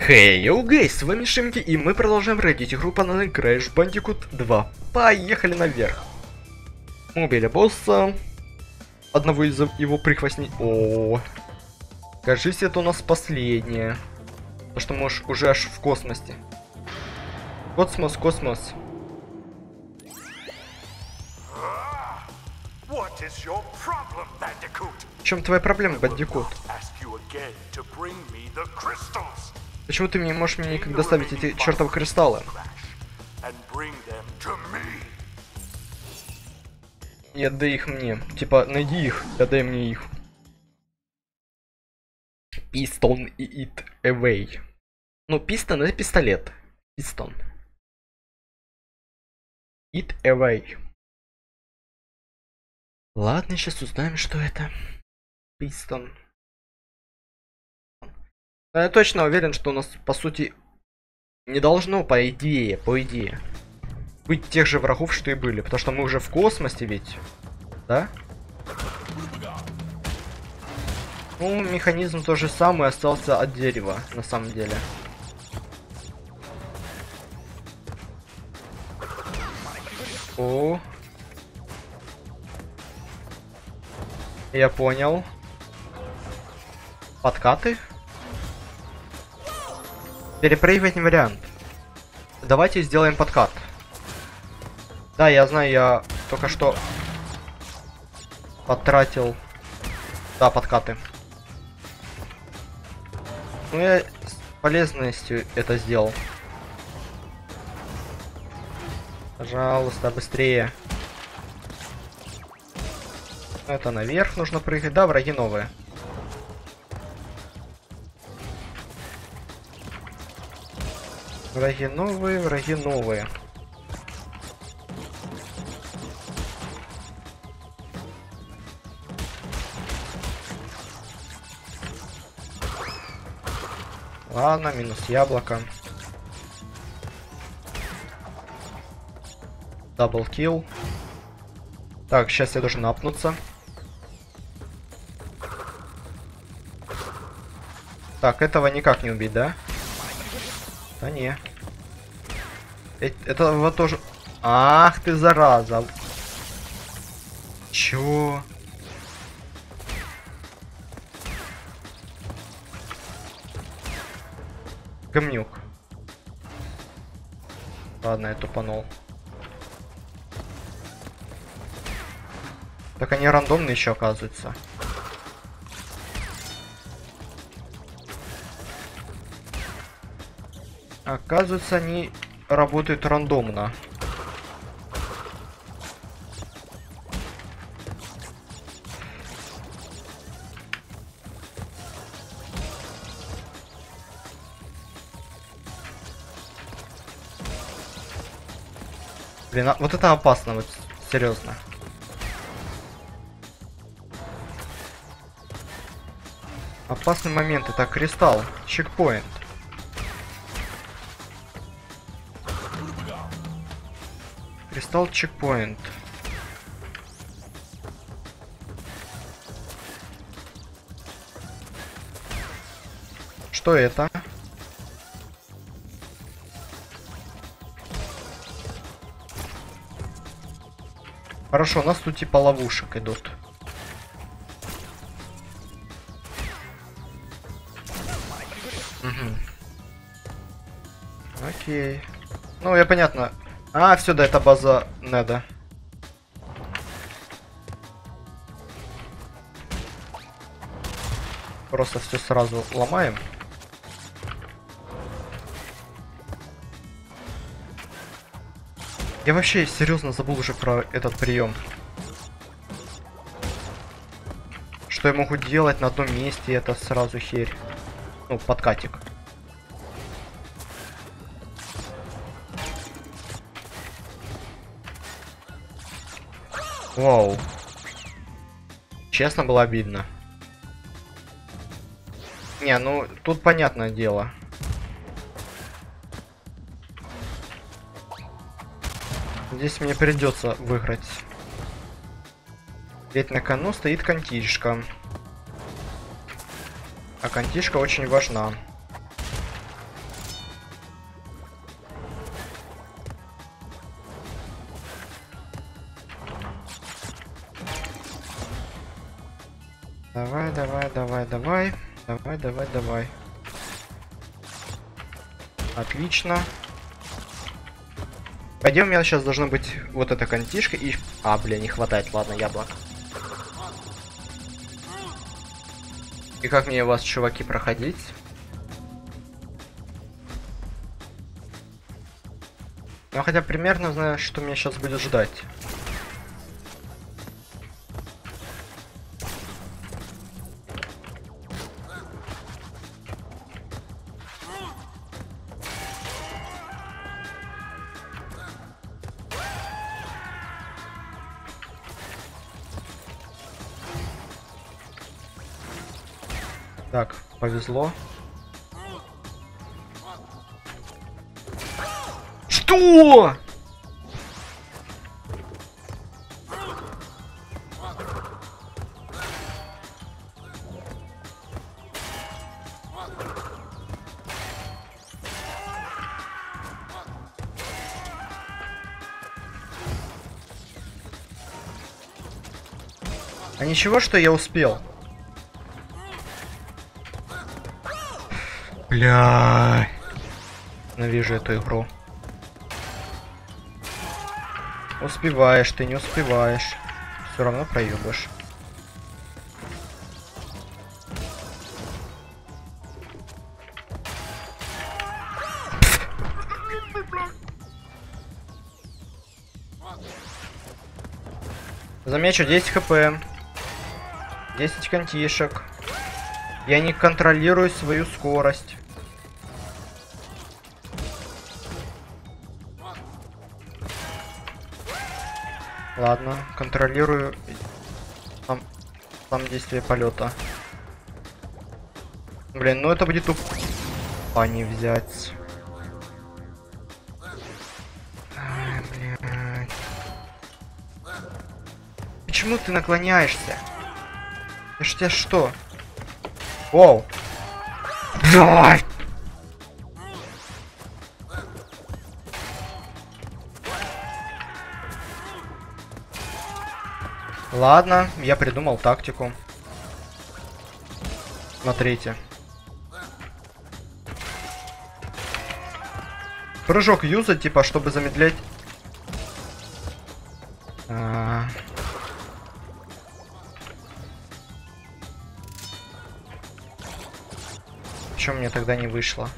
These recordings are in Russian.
Хей, йоу гейс, с вами Шимки, и мы продолжаем рейдить игру по названию Crash Bandicoot 2. Поехали наверх. Мы убили босса. Одного из его прихвостней. О, кажись, это у нас последнее. Потому что мы уже аж в космосе. Космос, космос. В чем твоя проблема, Бандикут? Почему ты не можешь мне никогда доставить эти чертовы кристаллы? И отдай их мне. Типа, найди их, отдай мне их. Piston и it away. Ну, пистон это пистолет. Piston. It away. Ладно, сейчас узнаем, что это. Piston. Но я точно уверен, что у нас, по сути, не должно, по идее, быть тех же врагов, что и были. Потому что мы уже в космосе ведь. Да? Ну, механизм тот же самый, остался от дерева, на самом деле. О. Я понял. Подкаты? Перепрыгивать не вариант. Давайте сделаем подкат. Да, я знаю, я только что потратил. Да, подкаты. Ну, я с полезностью это сделал. Пожалуйста, быстрее. Это наверх нужно прыгать. Да, враги новые. Враги новые, враги новые. Ладно, минус яблоко. Даблкил. Так, сейчас я должен апнуться. Так, этого никак не убить, да? Да не. Этого тоже... Ах ты, зараза. Чё? Гомнюк. Ладно, я тупанул. Так они рандомные еще, оказывается. Оказывается, они работают рандомно. Блин, вот это опасно, вот серьезно. Опасный момент, это кристалл, чекпоинт. Кристалл чекпоинт. Что это? Хорошо, у нас тут типа ловушек идут. Угу. Окей. Ну, я понятно. А, все, да, это база Неда. Просто все сразу ломаем. Я вообще серьезно забыл уже про этот прием. Что я могу делать на одном месте, это сразу херь. Ну, подкатик. Вау. Честно, было обидно. Не, ну, тут понятное дело. Здесь мне придется выиграть. Ведь на кону стоит контишка. А контишка очень важна. Давай, давай, давай, давай. Давай, давай, давай. Отлично. Пойдем, у меня сейчас должна быть вот эта контишка и... А, бля, не хватает, ладно, яблок. И как мне вас, чуваки, проходить? Ну, хотя примерно знаю, что меня сейчас будет ждать. Так, повезло. Что? А ничего, что я успел? Бля. Ненавижу эту игру. Успеваешь, ты не успеваешь. Все равно проебаешь. Замечу 10 хп. 10 контишек. Я не контролирую свою скорость. Ладно, контролирую сам действие полета. Блин, ну это будет тупо не взять. Ай, блядь. Почему ты наклоняешься? Я ж тебя что? Воу. Давай. Ладно, я придумал тактику. Смотрите. Прыжок юзать, типа, чтобы замедлять. Почему мне тогда не вышло?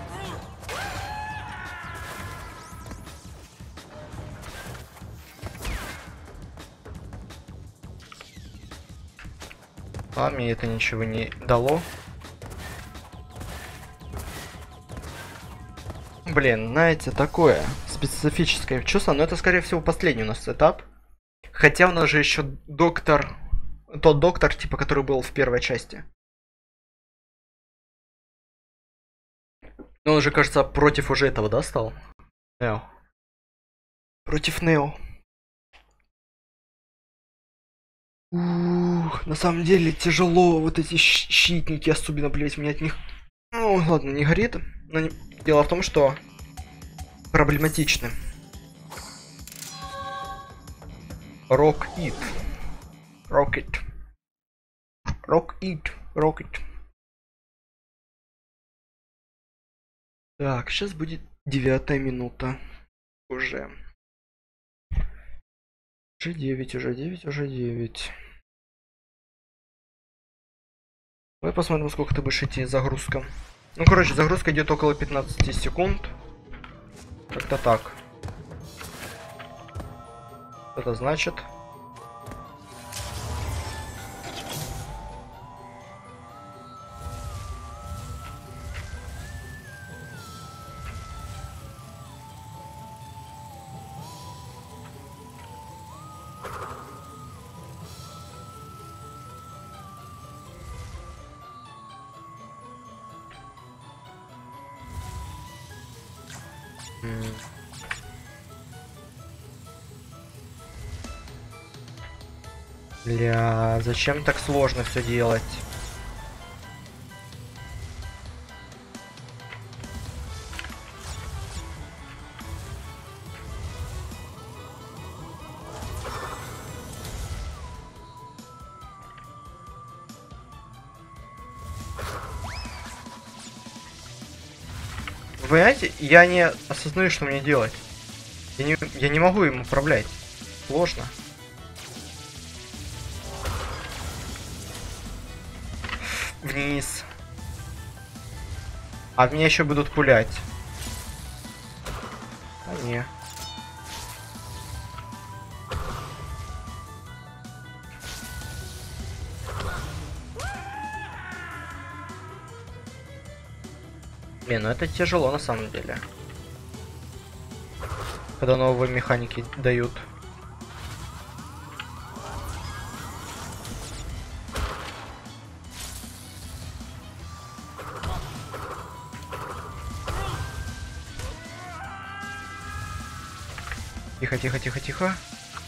А мне это ничего не дало. Блин, знаете, такое специфическое чувство, но это, скорее всего, последний у нас этап. Хотя у нас же еще доктор, тот доктор, типа, который был в первой части. Но он уже, кажется, против уже этого, да, стал? Нео. Против Нео. Ух, на самом деле тяжело, вот эти щитники, особенно, блять, мне от них... Ну, ладно, не горит, но не... Дело в том, что проблематичны. Rocket. Rocket. Rocket. Rocket. Так, сейчас будет 9-я минута. Уже 9, уже 9, уже 9. Давай посмотрим, сколько ты будешь идти загрузка. Ну, короче, загрузка идет около 15 секунд. Как-то так. Это значит... Бля, зачем так сложно все делать? понимаете, я не осознаю, что мне делать. Я не могу им управлять. Сложно. Вниз. А меня еще будут пулять. А не. Не, ну это тяжело на самом деле. Когда новые механики дают. Тихо, тихо, тихо, тихо.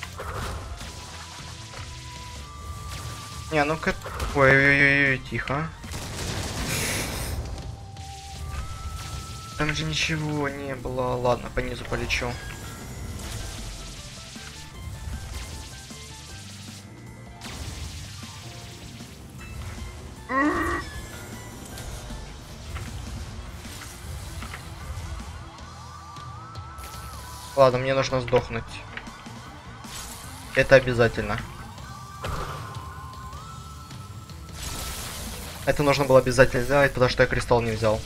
Не, ну-ка. Ой-ой-ой, тихо. Там же ничего не было. Ладно, по низу полечу. Ладно, мне нужно сдохнуть. Это обязательно. Это нужно было обязательно сделать, потому что я кристалл не взял.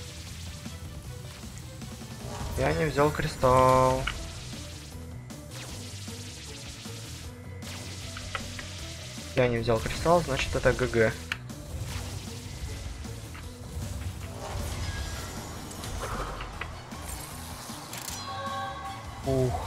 Я не взял кристалл. Я не взял кристалл, значит это ГГ. Ух.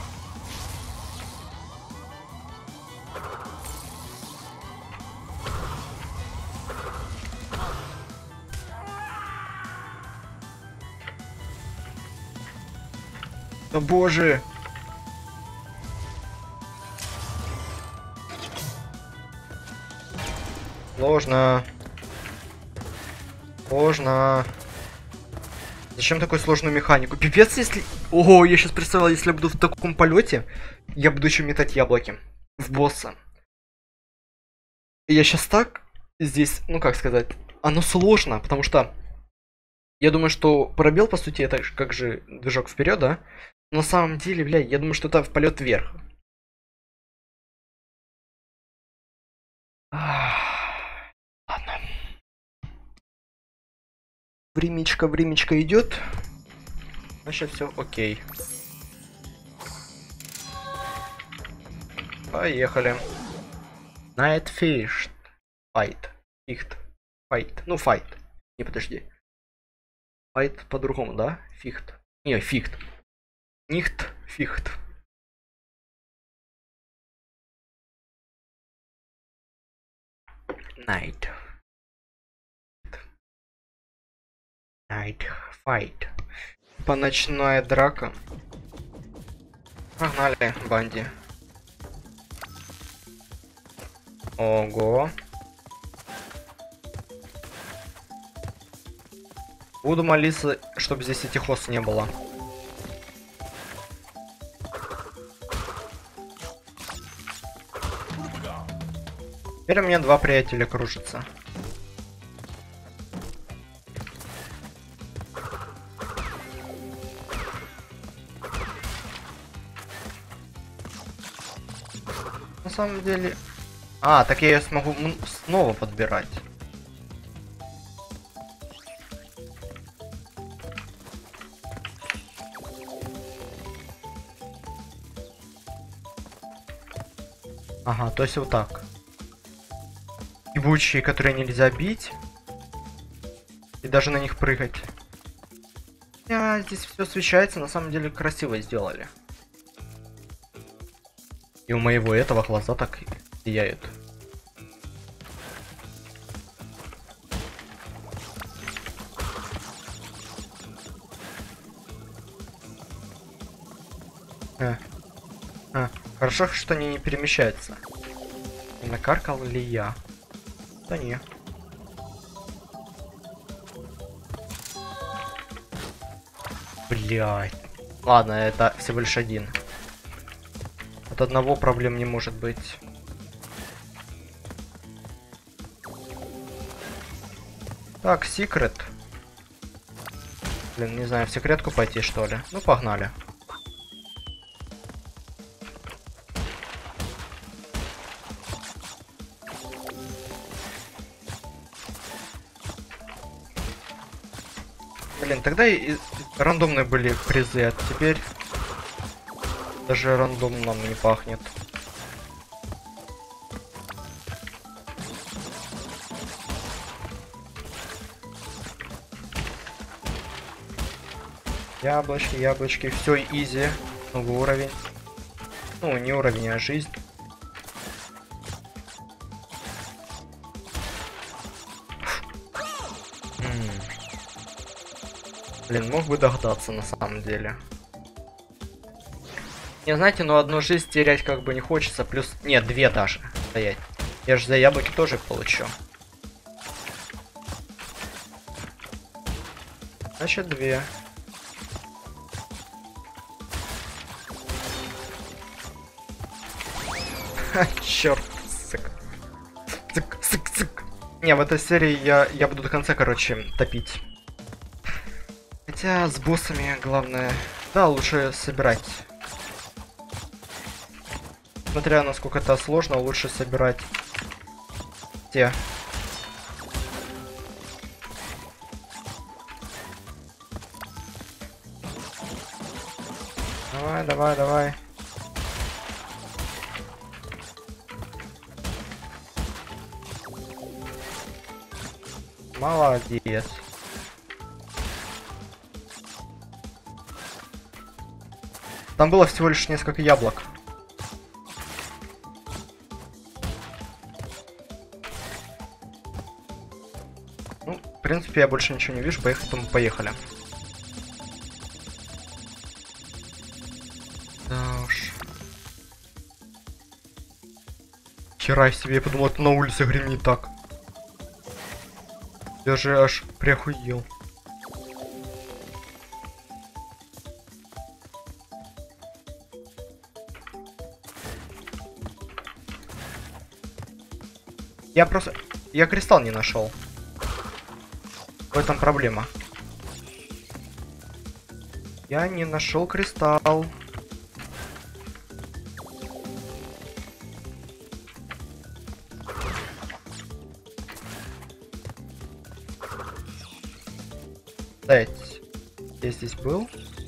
Да боже! Сложно. Сложно. Зачем такую сложную механику? Пипец, если... Ого, я сейчас представил, если я буду в таком полете, я буду еще метать яблоки в босса. Я сейчас так здесь, ну как сказать, оно сложно, потому что я думаю, что пробел, по сути, это как же движок вперед, да? Но на самом деле, бля, я думаю, что это в полет вверх. Ладно. Времечко идет. Значит, все окей. Поехали. Nightfish. Fight. Фихт. Fight. Ну, fight. Не, подожди. Fight по-другому, да? Фихт. Не, фихт. Нихт, фихт. Night. Night fight. По ночная драка. Погнали, банди. Ого. Буду молиться, чтобы здесь этих ос не было. Теперь у меня два приятеля кружатся. На самом деле... А, так я ее смогу снова подбирать. Ага, то есть вот так. Ебучие, которые нельзя бить. И даже на них прыгать. Здесь все освещается, на самом деле красиво сделали. И у моего этого глаза так сияют. Хорошо, что они не перемещаются. Не накаркал ли я? Да не. Блядь. Ладно, это всего лишь один. От одного проблем не может быть. Так, секрет. Блин, не знаю, в секретку пойти, что ли? Ну, погнали. Блин, тогда и рандомные были призы, а теперь даже рандом нам не пахнет. Яблочки, яблочки, все изи. Новый уровень. Ну, не уровень, а жизнь. Блин, мог бы догадаться на самом деле. Не, знаете, но одну жизнь терять как бы не хочется. Плюс... Нет, две даже стоять. Я же за яблоки тоже получу. Значит, две. Ха, черт, сык. Сык, сык, сык. Не, в этой серии я буду до конца, короче, топить. Хотя с боссами главное... Да, лучше собирать. Смотря насколько это сложно, лучше собирать те. Давай, давай, давай. Молодец. Там было всего лишь несколько яблок. Ну, в принципе, я больше ничего не вижу, поэтому поехали. Да уж. Хера себе, я подумал, это на улице гремит так. Я же аж приохуел. Я кристалл не нашел. В этом проблема. Я не нашел кристалл. Дайте. Я здесь был.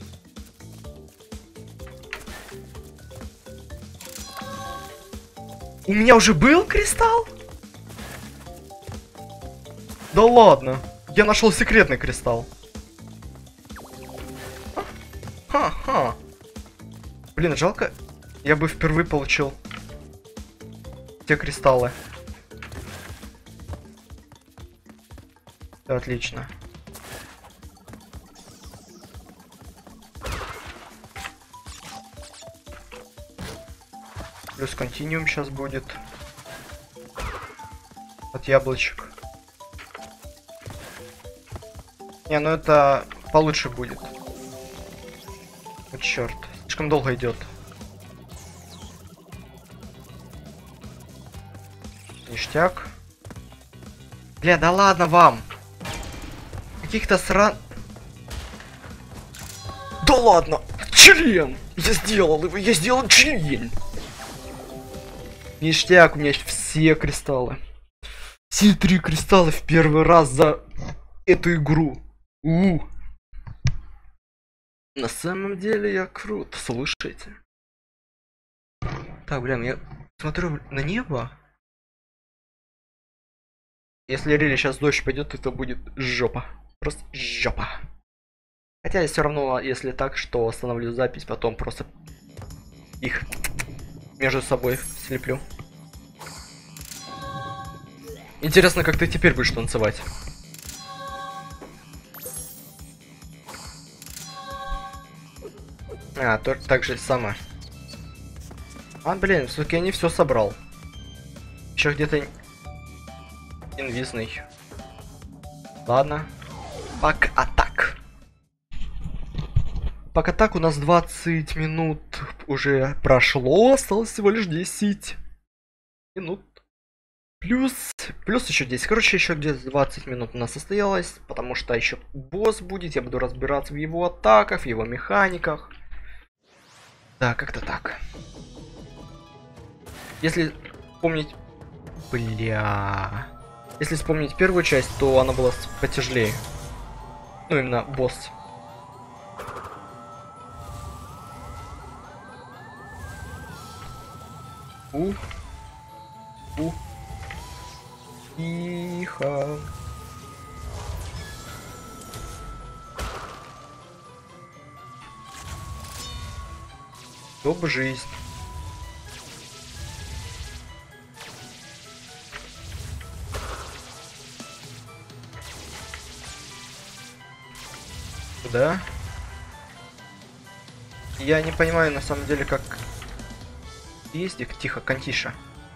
У меня уже был кристалл? Да ладно. Я нашел секретный кристалл. Ха-ха. Блин, жалко. Я бы впервые получил те кристаллы. Да, отлично. Плюс континуум сейчас будет. От яблочек. Не, ну это получше будет. Вот черт. Слишком долго идет. Ништяк. Бля, да ладно вам. Каких-то сран... Да ладно! Член! Я сделал его! Я сделал член! Ништяк, у меня есть все кристаллы. Все 3 кристалла в первый раз за эту игру. На самом деле я крут, слушайте. Так, блин, я смотрю на небо. Если реально сейчас дождь пойдет, это будет жопа. Просто жопа. Хотя я все равно, если так, что остановлю запись, потом просто их между собой слеплю. Интересно, как ты теперь будешь танцевать. А, так же самое. А, блин, все-таки я не все собрал. Еще где-то инвизный. Ладно. Пока так. Пока так, у нас 20 минут уже прошло. Осталось всего лишь 10 минут. В Плюс еще 10. Короче, еще где-то 20 минут у нас осталось, потому что еще босс будет. Я буду разбираться в его атаках, в его механиках. Да, как-то так. Если помнить... Бля... Если вспомнить первую часть, то она была потяжелее. Ну, именно босс. Тихо. Чтоб жизнь. Куда? Я не понимаю на самом деле, как ездик. Тихо, Кантиша.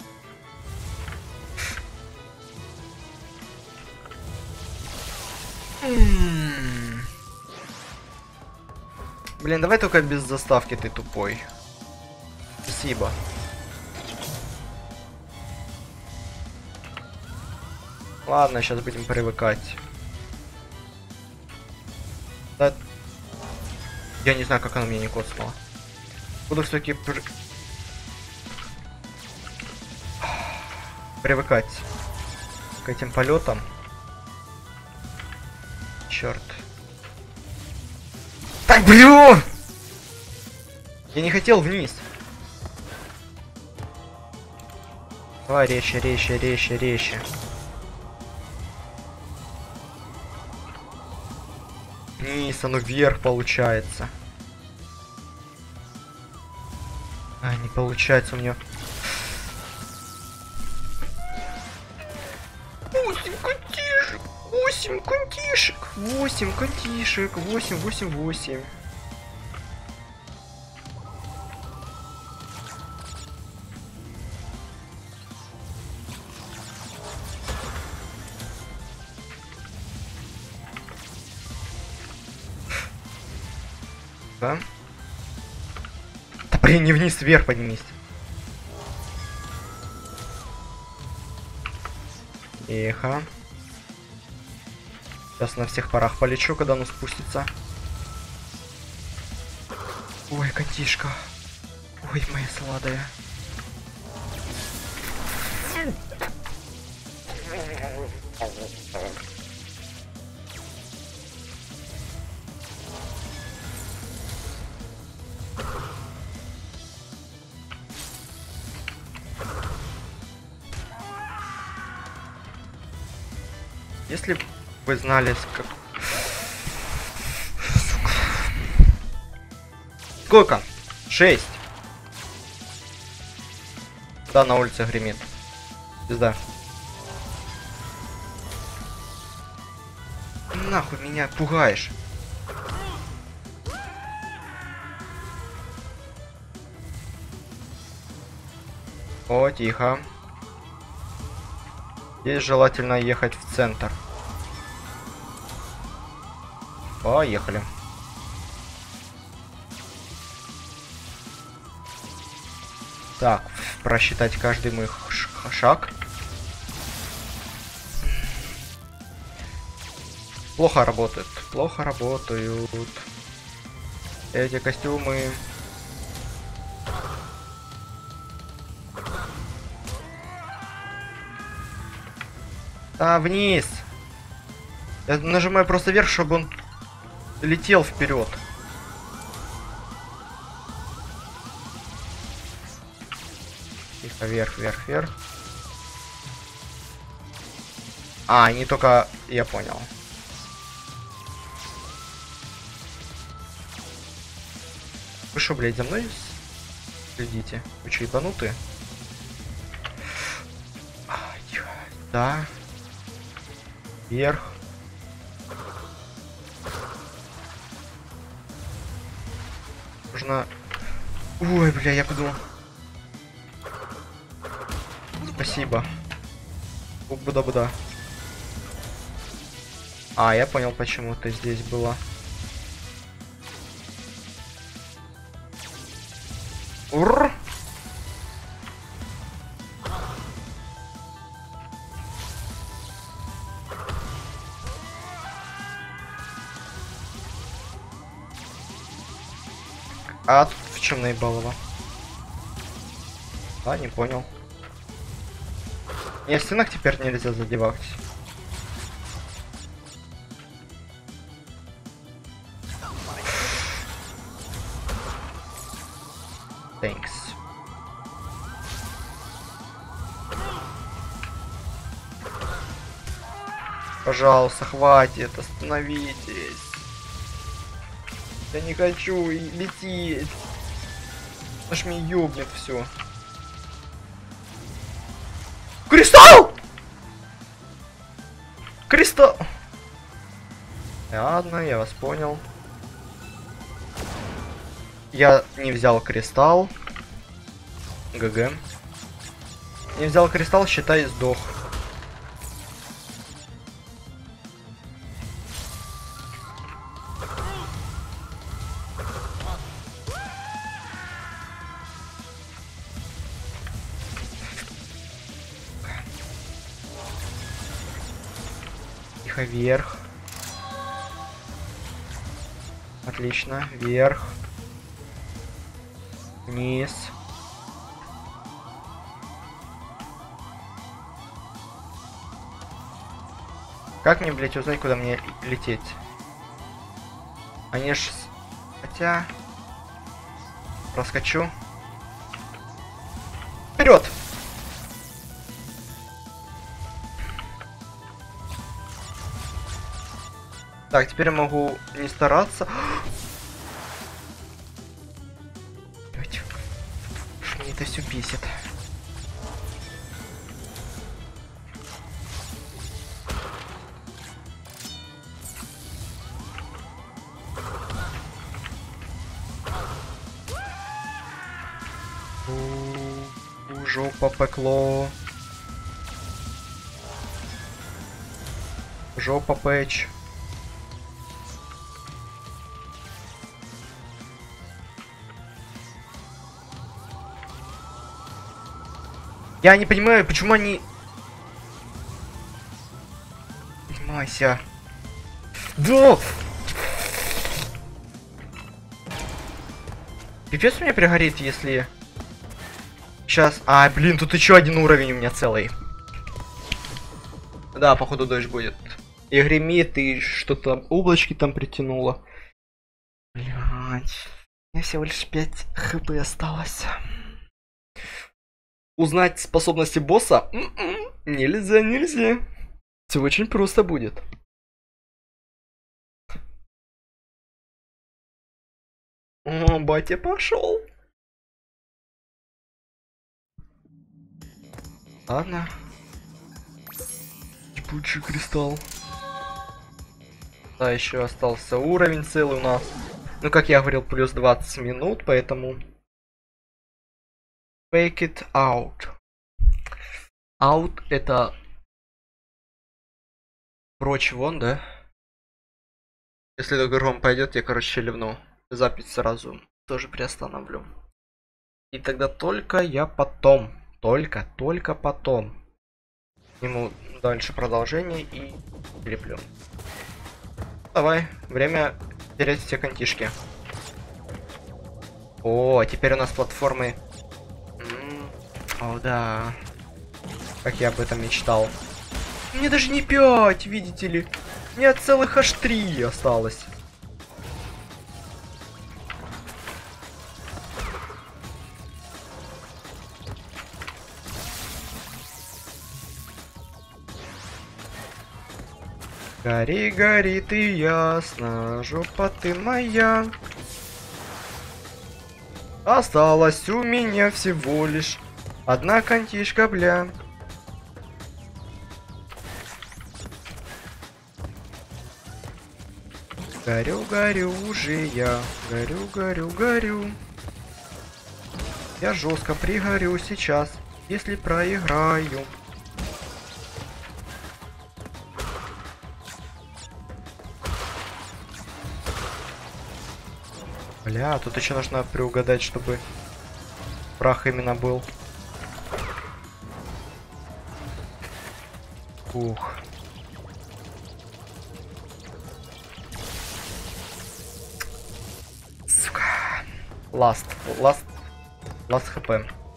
Блин, давай только без заставки, ты тупой. Спасибо. Ладно, сейчас будем привыкать. Да... Я не знаю, как она меня не коцнула. Буду все-таки привыкать к этим полетам. Черт. Так, блин! Я не хотел вниз. Давай резче, резче, резче, резче. Вниз, оно вверх получается. А, не получается у меня. 8 контишек! 8 контишек! 8 контишек! 8, 8, 8. Да? Да блин, не вниз, вверх поднимись. Тихо. Сейчас на всех парах полечу, когда оно спустится. Ой, котишка. Ой, моя сладая. Если бы вы знали, как... Сука. Сколько? 6. Да, на улице гремит. Пизда. Нахуй меня пугаешь. О, тихо. Здесь желательно ехать в центр. Поехали. Так, просчитать каждый мой шаг. Плохо работает. Плохо работают эти костюмы. А, вниз. Я нажимаю просто вверх, чтобы он летел вперед. Тихо, вверх, вверх, вверх. А, они только... Я понял. Вы шо, блядь, за мной следите? Вы че, ебанутые? Да. Вверх. Нужно... Ой, бля, я подумал. Спасибо. Буда-буда. А, я понял, почему ты здесь была. Ур! А тут в чем наебалово? А, не понял. Нет, стенок теперь нельзя задевать. Thanks. Пожалуйста, хватит, остановитесь. Я не хочу лететь. Аж мне ёбнет все. Кристалл! Кристалл! Ладно, я вас понял. Я не взял кристалл. ГГ. Не взял кристалл, считай, сдох. Тихо, вверх. Отлично, вверх. Вниз. Как мне, блять, узнать, куда мне лететь? Они ж... Хотя... Проскочу. Вперед! Так, теперь я могу не стараться. Блять, мне это все бесит. Жопа пекло. Жопа печь. Я не понимаю, почему они... Понимайся. Да! Пипец у меня пригорит, если... Сейчас... А, блин, тут еще один уровень у меня целый. Да, походу дождь будет. И гремит, и что-то облачки там притянуло. Блять. У меня всего лишь 5 хп осталось. Узнать способности босса? Нельзя, нельзя. Все очень просто будет. О, батя пошел. Ладно. Ебучий кристалл. Да, еще остался уровень целый у нас. Ну, как я говорил, плюс 20 минут, поэтому... Fake it out. Out это... Прочь вон, да? Если до гром пойдет, я, короче, ливну. Запись сразу тоже приостановлю. И тогда только я потом... Только потом сниму дальше продолжение и леплю. Давай, время терять все контишки. О, теперь у нас платформы. О, да. Как я об этом мечтал. Мне даже не 5, видите ли. Мне целых аж 3 осталось. Гори, гори ты ясно, жопа ты моя. Осталось у меня всего лишь одна контишка, бля. Горю, горю уже я, горю, горю, горю. Я жестко пригорю сейчас, если проиграю. Бля, тут еще нужно приугадать, чтобы прах именно был. Ух. Сука. Last хп.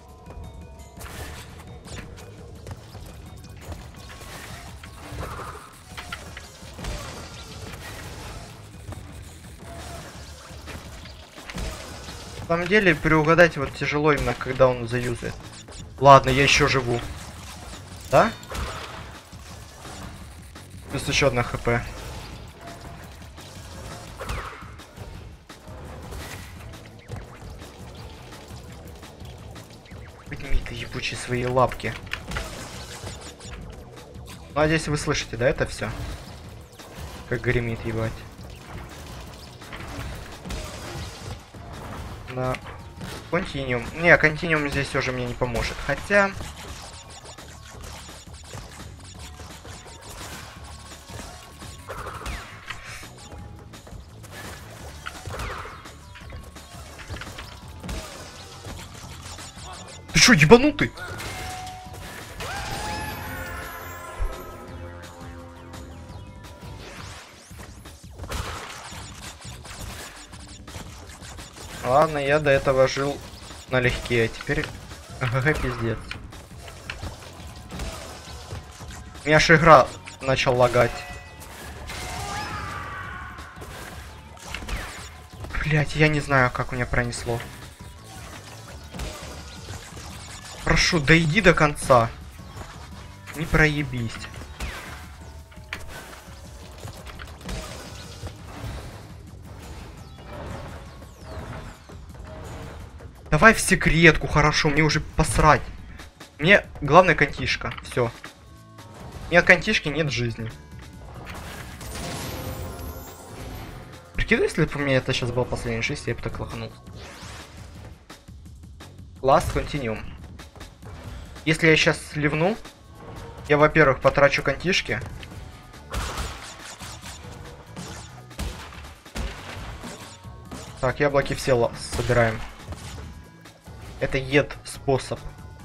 На самом деле, приугадать вот тяжело именно, когда он заюзает. Ладно, я еще живу. Да? Плюс еще одна хп. Подними ты, ебучие, свои лапки. Ну, а здесь вы слышите, да, это все? Как гремит, ебать. На континуум. Не, континуум здесь уже мне не поможет. Хотя... Ты шо, ебанутый? Ладно, я до этого жил налегке, а теперь... ГГ, пиздец. У меня аж игра начал лагать. Блять, я не знаю, как у меня пронесло. Прошу, дойди до конца. Не проебись. Давай в секретку, хорошо, мне уже посрать. Мне главное контишка, все. Нет контишки, нет жизни. Прикидывай, если бы у меня это сейчас была последняя жизнь, я бы так лоханул. Last continuum. Если я сейчас сливну, я, во-первых, потрачу контишки. Так, яблоки все собираем. Это способ.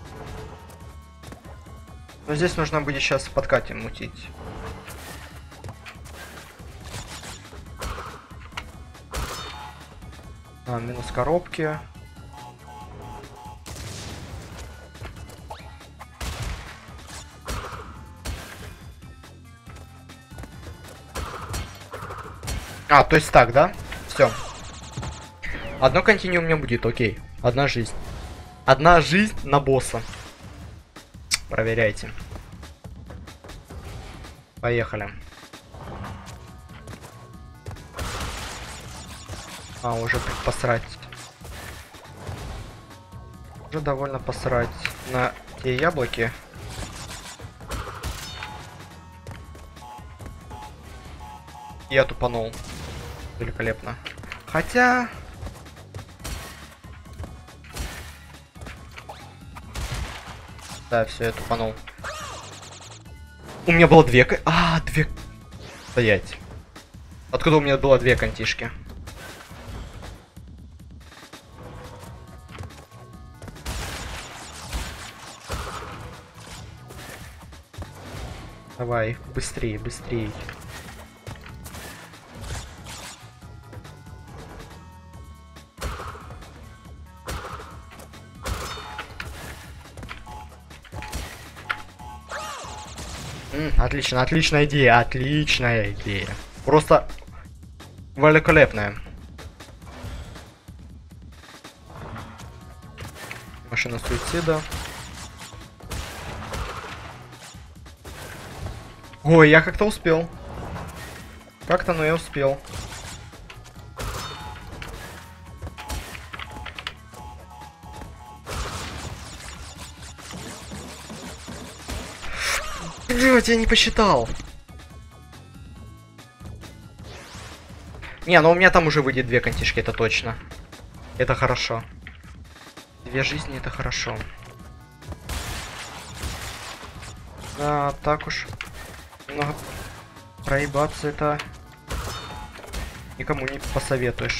Но здесь нужно будет сейчас в подкате мутить. Минус коробки. То есть так, да? Все. Одно континуум у меня будет, окей. Одна жизнь. Одна жизнь на босса. Проверяйте. Поехали. Уже посрать. Уже довольно посрать на те яблоки. Я тупанул. Великолепно. Хотя... Да, все, я тупанул. У меня было две... две... Стоять. Откуда у меня было две контишки? Давай, быстрее, быстрее. Отлично, отличная идея. Просто великолепная. Машина суицида. Ой, я как-то успел. Как-то, но я успел. Блять, я не посчитал. Не, ну у меня там уже выйдет две контишки, это точно. Это хорошо. Две жизни, это хорошо. Да, так уж. Немного проебаться это никому не посоветуешь.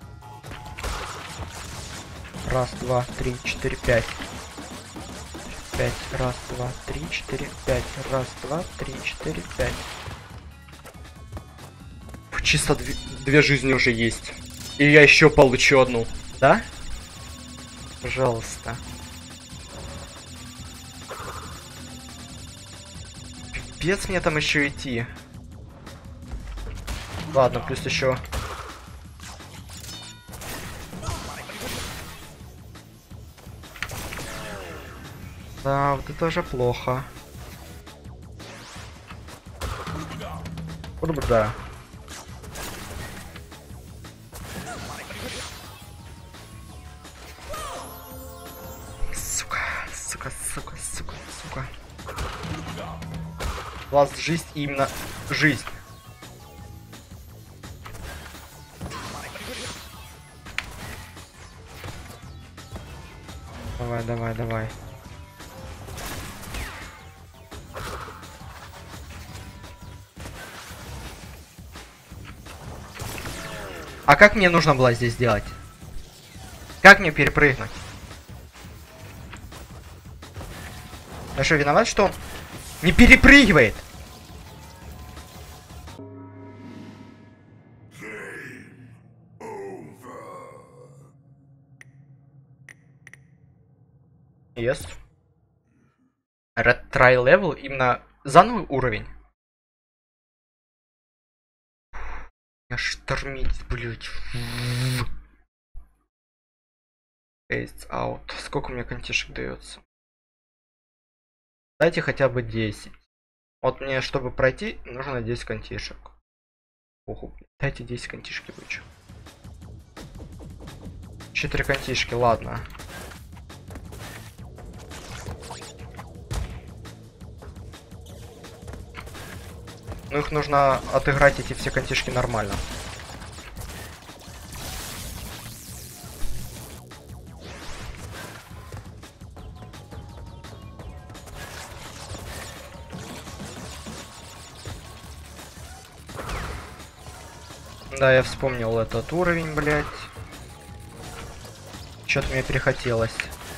Раз, два, три, четыре, пять. 5. Раз, два, три, четыре, пять. Раз, два, три, четыре, пять. Чисто две жизни уже есть. И я еще получу одну. Да? Пожалуйста. Пипец мне там еще идти. Ладно, плюс еще. Да, вот это уже плохо. Вот бы да. Сука, сука, сука, сука, сука. У вас жизнь именно жизнь. Давай, давай, давай. А как мне нужно было здесь сделать? Как мне перепрыгнуть? Я что, виноват, что он не перепрыгивает? Yes. Retry level, именно заново уровень. Я штормить, блять. Face out. Сколько мне контишек дается? Дайте хотя бы 10. Вот мне, чтобы пройти, нужно 10 контишек. Оху, дайте 10 контишки лучше. 4 контишки, ладно. Ну их нужно отыграть, эти все контишки, нормально. Да, я вспомнил этот уровень, блять. Что-то мне перехотелось.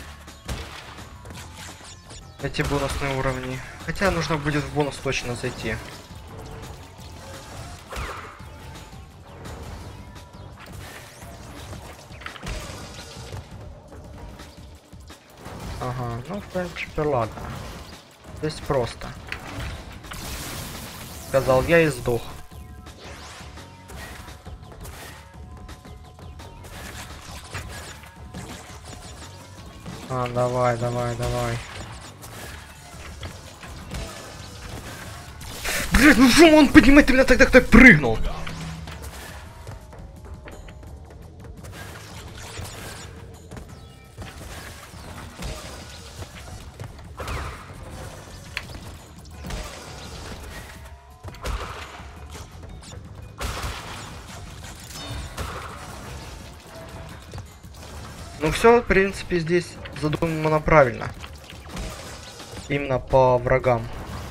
Эти бонусные уровни. Хотя нужно будет в бонус точно зайти. Ага, ну в принципе ладно. Здесь просто. Сказал я и сдох. А, давай, давай, давай. Блин, ну что он поднимает, ты меня тогда так прыгнул? Ну все, в принципе, здесь задумано правильно. Именно по врагам.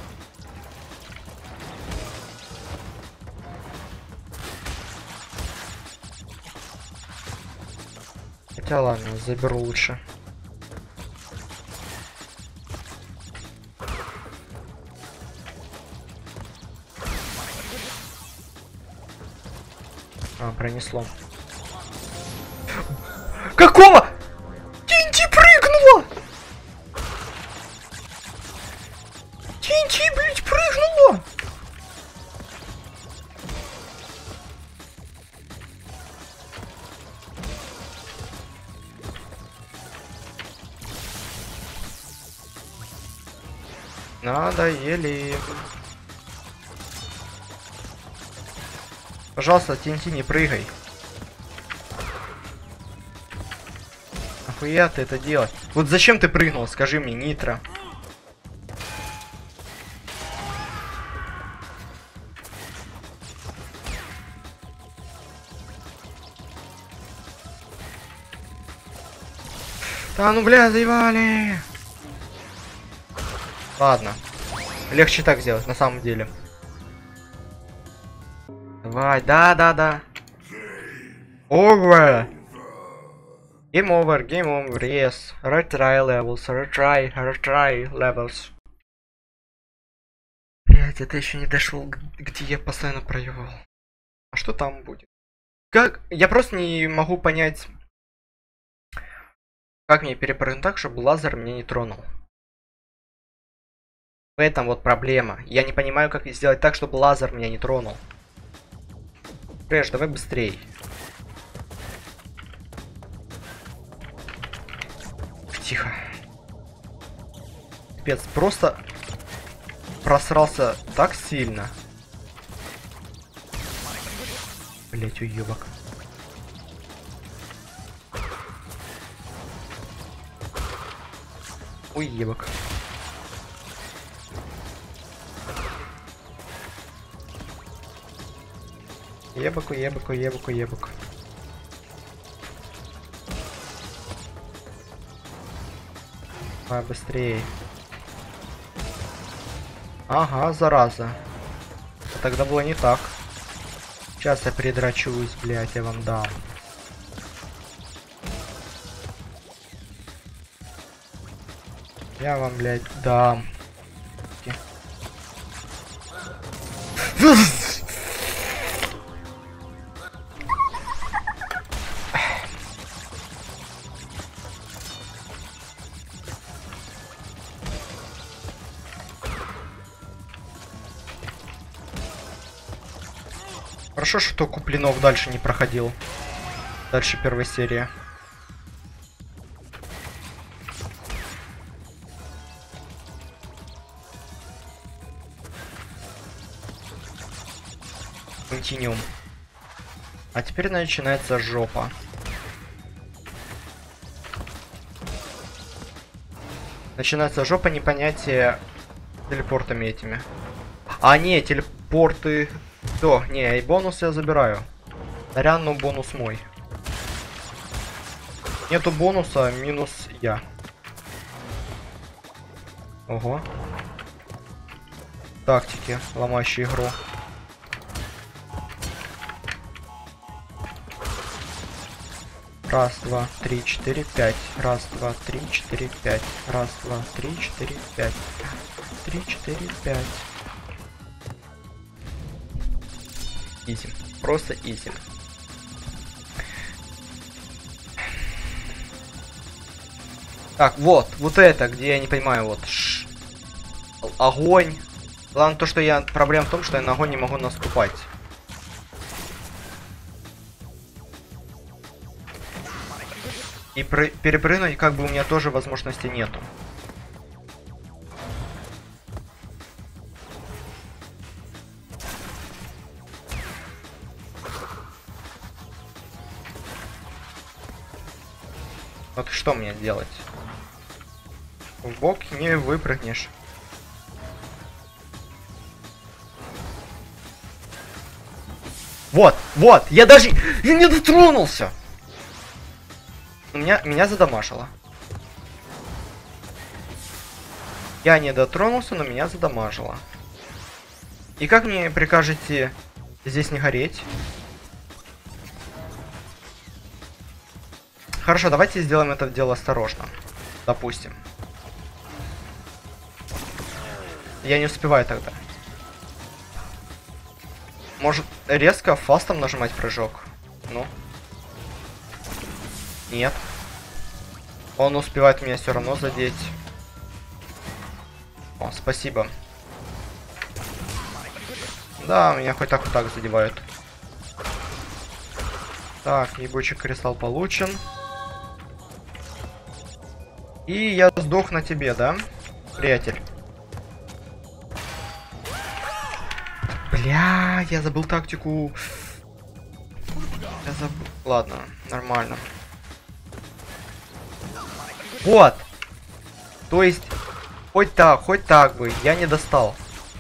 Хотя ладно, заберу лучше. А, пронесло. Какого? TNT прыгнула! TNT, блять, прыгнула! Надоели. Пожалуйста, TNT, не прыгай. Нахуя ты это делаешь? Вот зачем ты прыгнул, скажи мне, Нитро. Да ну бля, заебали. Ладно. Легче так сделать, на самом деле. Давай, да. Over. Game over, yes. Retry levels, retry levels. Блять, это еще не дошел, где я постоянно проебал. А что там будет? Как? Я просто не могу понять, Как мне перепрыгнуть так, чтобы лазер меня не тронул? В этом вот проблема. Я не понимаю, как сделать так, чтобы лазер меня не тронул. Крэш, давай быстрей. Тихо. Капец, просто просрался так сильно. Блять, уебок. Уебок. Уебок, уебок, уебок, уебок. Давай быстрее. Ага, зараза. А тогда было не так. Сейчас я придрачусь, блять, я вам дам. Я вам, блять, дам. Хорошо, что Куплинов дальше не проходил. Дальше первой серии. Континуум. А теперь начинается жопа. Начинается жопа непонятия телепортами этими. А, не, телепорты... Все, не, и бонус я забираю. Сорян, но бонус мой. Нету бонуса, минус я. Ого. Тактики, ломающие игру. Раз, два, три, четыре, пять. Раз, два, три, четыре, пять. Раз, два, три, четыре, пять. 3, 4, 5. Изи. Просто изи. Так, вот это, где я не понимаю, вот. Огонь. Главное то, что я... Проблема в том, что я на огонь не могу наступать. И перепрыгнуть как бы у меня тоже возможности нету. Вот что мне делать? В бок не выпрыгнешь. Вот, я даже не дотронулся. Меня задамажило. Я не дотронулся, но меня задамажило. И как мне прикажете здесь не гореть? Хорошо, давайте сделаем это дело осторожно. Допустим. Я не успеваю тогда. Может, резко фастом нажимать прыжок? Ну. Нет. Он успевает меня все равно задеть. О, спасибо. Да, меня хоть так вот так задевают. Так, ебучий кристалл получен. И я сдох на тебе, да, приятель? Бля, я забыл тактику. Я забыл. Ладно, нормально. Вот. То есть, хоть так бы, я не достал.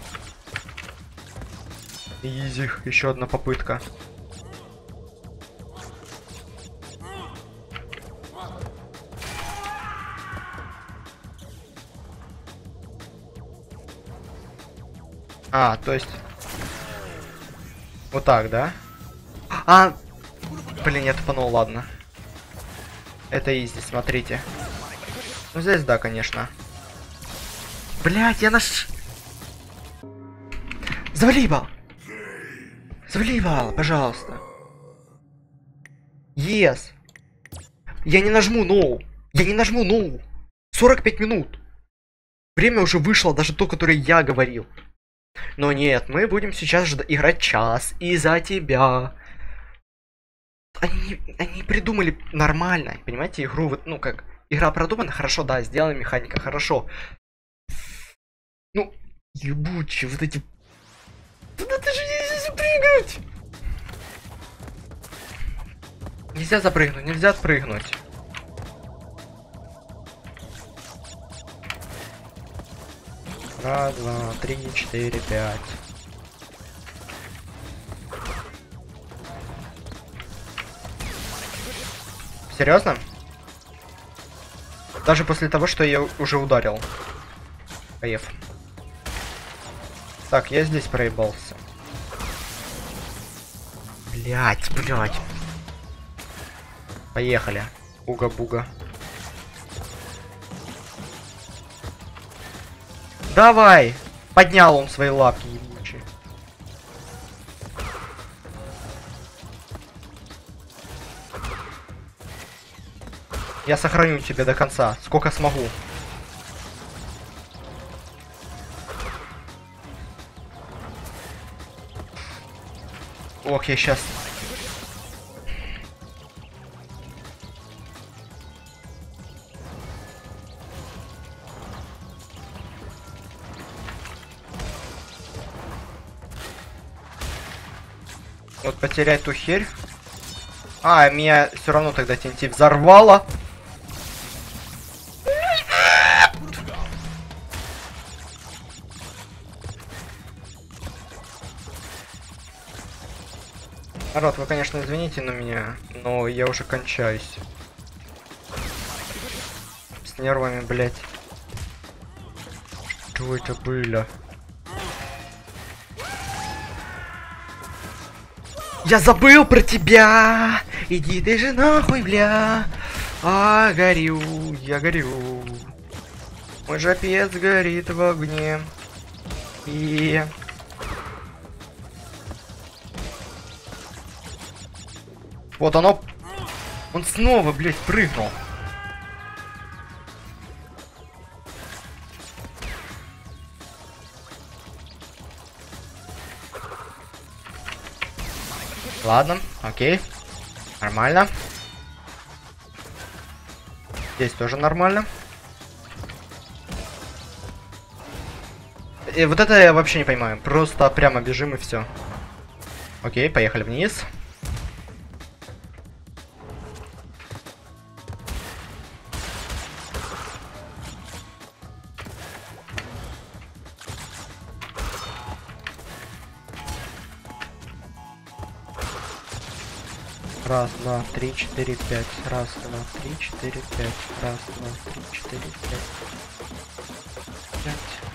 Изи, еще одна попытка. А, то есть... Вот так, да? А! Блин, я тупанул, ладно. Это изи, смотрите. Ну, здесь да, конечно. Блять, я наш... Завали бал! Завали бал, пожалуйста. Yes! Я не нажму, no! Я не нажму, ну. 45 минут. Время уже вышло, даже то, которое я говорил. Но нет, мы будем сейчас играть час из-за тебя. Они придумали нормально, понимаете, игру, вот, ну как, игра продумана, хорошо, да, сделана механика, хорошо. Ну, ебучие, вот эти... Туда ты же нельзя запрыгнуть! Нельзя запрыгнуть, нельзя отпрыгнуть. Раз, два, три, четыре, пять. Серьезно? Даже после того, что я уже ударил. Поев. Так, я здесь проебался. Блять. Поехали. Буга-буга. Давай! Поднял он свои лапки ебучие. Я сохраню тебя до конца, сколько смогу. Ох, я сейчас... Вот потерять ту херь. А, меня все равно тогда TNT взорвало. Народ, вы, конечно, извините на меня, но я уже кончаюсь. С нервами, блять. Что это было? Я забыл про тебя! Иди ты же нахуй, бля! А, горю, я горю. Мой жопец горит в огне. И... Вот оно... Он снова, блядь, прыгнул. Ладно, окей. Нормально. Здесь тоже нормально. И вот это я вообще не понимаю. Просто прямо бежим и все. Окей, поехали вниз. Раз, два, три, четыре, пять. Раз, два, три, четыре, пять. Раз, два, три, четыре, пять. Пять.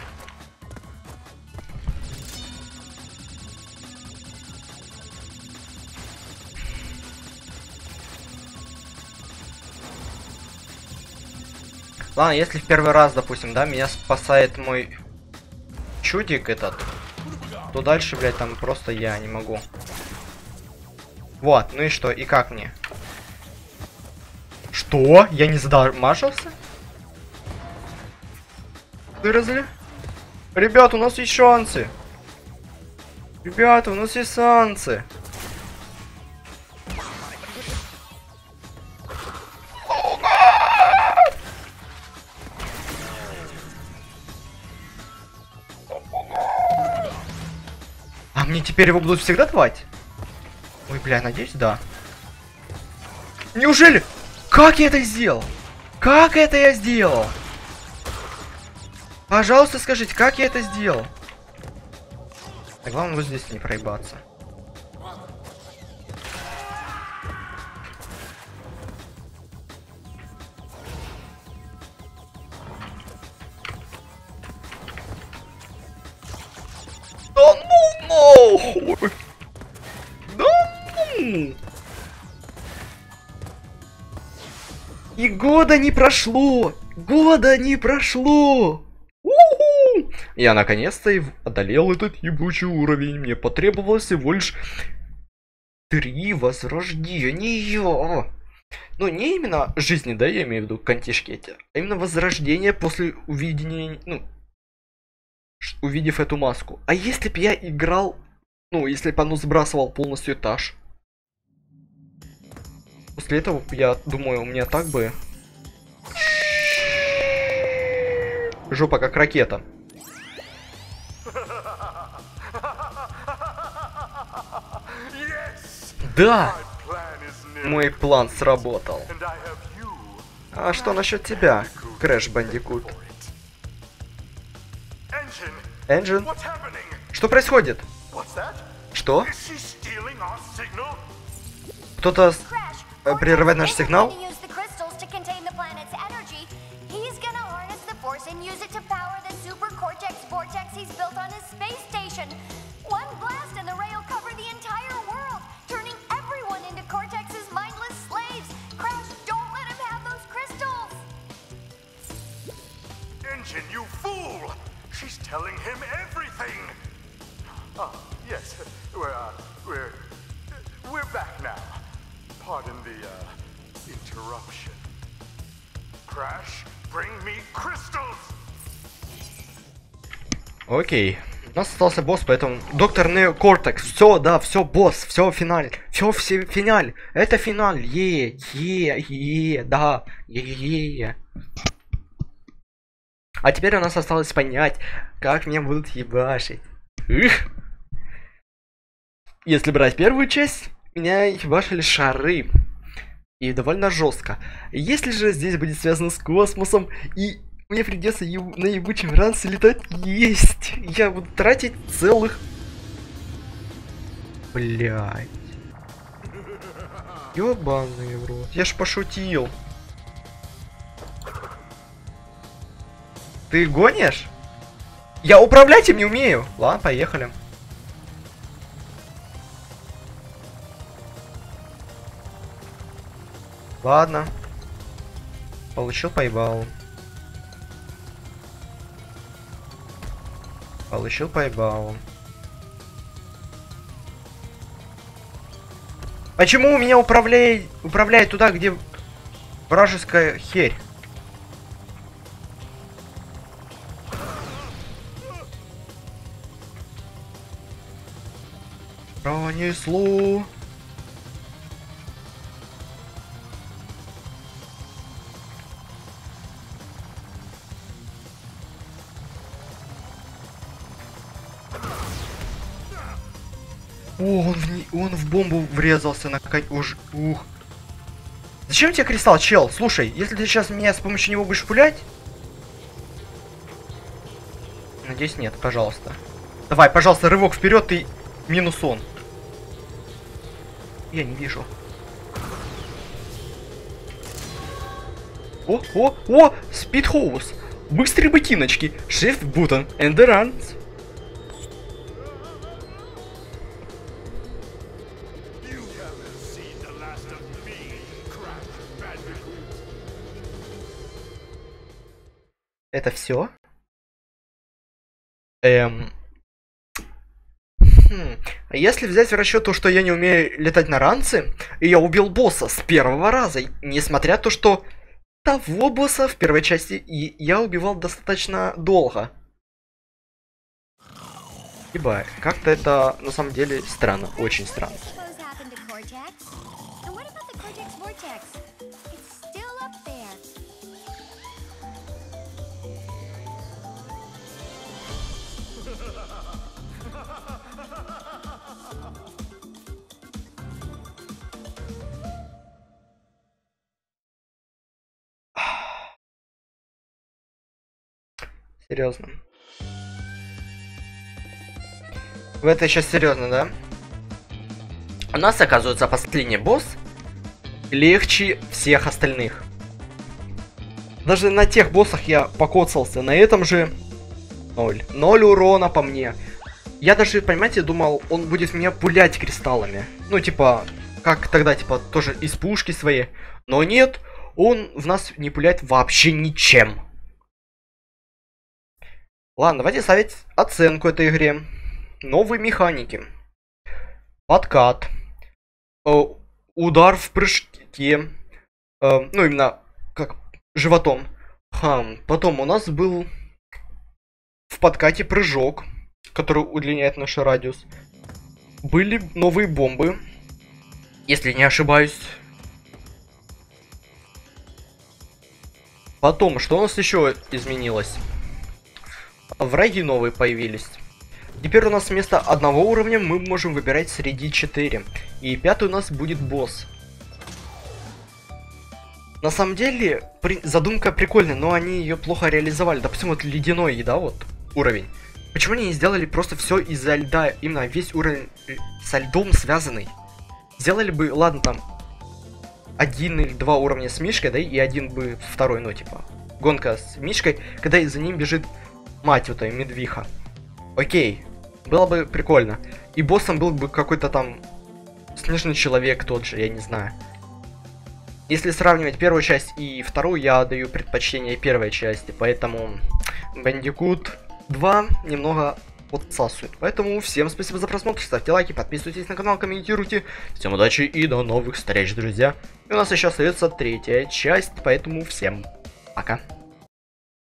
Ладно, если в первый раз, допустим, да, меня спасает мой чудик этот, то дальше, блядь, там просто я не могу. Вот, ну и что? И как мне? Что? Я не задамажился? Выразили? Ребят, у нас есть шансы. Ребята, у нас есть шансы. А мне теперь его будут всегда давать? Ой, бля, надеюсь, да. Неужели? Как я это сделал? Как это я сделал? Пожалуйста, скажите, как я это сделал? А главное, вот здесь не проебаться. Да ну, ну! Да ну! И года не прошло! Года не прошло! У-ху! Я наконец-то одолел этот ебучий уровень. Мне потребовалось всего лишь 3 возрождения. Ну, не именно жизни, да, я имею в виду, контишки эти, а именно возрождение после увидения, ну, увидев эту маску. А если бы я играл, ну, если бы оно сбрасывал полностью этаж, после этого, я думаю, у меня так бы... Жопа как ракета. Да! Мой план сработал. А что насчет тебя, Крэш Бандикут? Энджин? Что происходит? Что? Кто-то прерывает наш сигнал? You fool! She's telling him everything. Ah, yes, we're back now. Pardon the interruption. Crash, bring me crystals. Окей. У нас остался босс, поэтому... Доктор Нео Кортекс. Все, да, все, босс, все, финаль. Все, финаль. Это финаль. Да. А теперь у нас осталось понять, как меня будут ебашить. Если брать первую часть, меня ебашили шары. И довольно жестко. Если же здесь будет связано с космосом, и мне придется на ебучем ранце летать, есть. Я буду тратить целых... Блядь. Ёбаный в рот. Я ж пошутил. Ты гонишь? Я управлять им не умею. Ладно, поехали. Ладно. Получил поебал. Получил поебал. Почему у меня управляет туда, где вражеская херь? Пронесло. О, он в бомбу врезался на уж. Ух. Зачем тебе кристалл, чел? Слушай, если ты сейчас меня с помощью него будешь пулять... Надеюсь, нет, пожалуйста. Давай, пожалуйста, рывок вперед и минус он. Я не вижу. О! Спидхоус! Быстрые ботиночки! Shift button and the runs. Это все? А если взять в расчет то, что я не умею летать на ранце, и я убил босса с первого раза, несмотря на то, что того босса в первой части я убивал достаточно долго. Ибо как-то это на самом деле странно, очень странно. Серьезно. Вы это сейчас серьезно, да? У нас, оказывается, последний босс легче всех остальных. Даже на тех боссах я покоцался, на этом же 0. 0 урона по мне. Я даже, понимаете, думал, он будет меня пулять кристаллами. Ну, типа, как тогда, типа, тоже из пушки своей. Но нет, он в нас не пуляет вообще ничем. Ладно, давайте ставить оценку этой игре. Новые механики. Подкат. Удар в прыжке. Ну, именно как животом. Потом у нас был в подкате прыжок, который удлиняет наш радиус. Были новые бомбы, если не ошибаюсь. Потом, что у нас еще изменилось? Враги новые появились. Теперь у нас вместо одного уровня мы можем выбирать среди 4. И 5 у нас будет босс. На самом деле, задумка прикольная, но они ее плохо реализовали. Допустим, вот ледяной, да, вот уровень. Почему они не сделали просто все из-за льда, именно весь уровень со льдом связанный? Сделали бы, ладно, там 1 или 2 уровня с Мишкой, да, и один бы второй, ну, типа, гонка с Мишкой, когда за ним бежит мать вот эта медвиха. Окей, было бы прикольно. И боссом был бы какой-то там снежный человек тот же, я не знаю. Если сравнивать первую часть и вторую, я даю предпочтение первой части, поэтому Bandicoot 2 немного подсасывает. Поэтому всем спасибо за просмотр, ставьте лайки, подписывайтесь на канал, комментируйте. Всем удачи и до новых встреч, друзья. И у нас еще остается 3-я часть, поэтому всем пока.